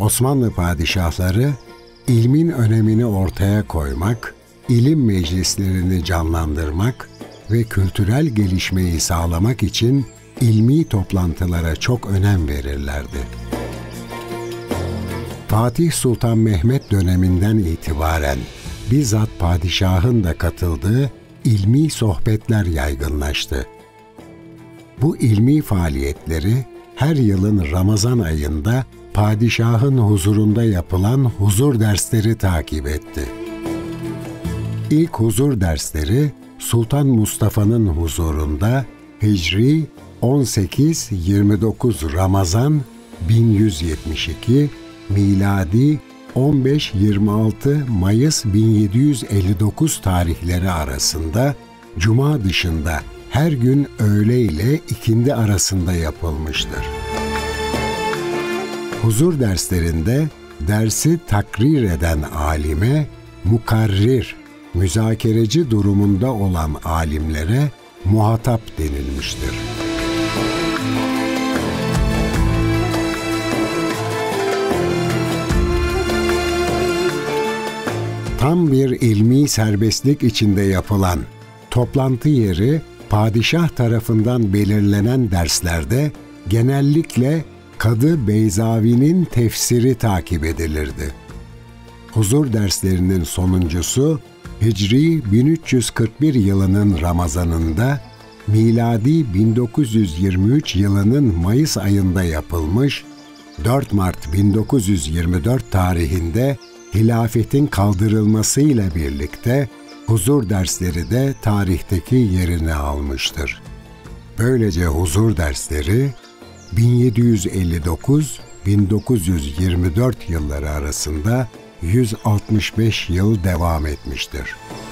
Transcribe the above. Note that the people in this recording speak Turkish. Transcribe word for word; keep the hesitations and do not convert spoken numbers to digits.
Osmanlı padişahları ilmin önemini ortaya koymak, ilim meclislerini canlandırmak ve kültürel gelişmeyi sağlamak için ilmi toplantılara çok önem verirlerdi. Fatih Sultan Mehmet döneminden itibaren bizzat padişahın da katıldığı ilmi sohbetler yaygınlaştı. Bu ilmi faaliyetleri her yılın Ramazan ayında padişahın huzurunda yapılan huzur dersleri takip etti. İlk huzur dersleri Sultan Mustafa'nın huzurunda Hicri on sekiz yirmi dokuz Ramazan bin yüz yetmiş iki, miladi on beş yirmi altı Mayıs bin yedi yüz elli dokuz tarihleri arasında Cuma dışında her gün öğle ile ikindi arasında yapılmıştır. Huzur derslerinde dersi takrir eden alime mukarrir, müzakereci durumunda olan alimlere muhatap denilmiştir. Tam bir ilmi serbestlik içinde yapılan toplantı yeri padişah tarafından belirlenen derslerde genellikle Kadı Beyzavi'nin tefsiri takip edilirdi. Huzur derslerinin sonuncusu Hicri bin üç yüz kırk bir yılının Ramazanında, miladi bin dokuz yüz yirmi üç yılının Mayıs ayında yapılmış, dört Mart bin dokuz yüz yirmi dört tarihinde hilafetin kaldırılmasıyla birlikte huzur dersleri de tarihteki yerini almıştır. Böylece huzur dersleri bin yedi yüz elli dokuz bin dokuz yüz yirmi dört yılları arasında yüz altmış beş yıl devam etmiştir.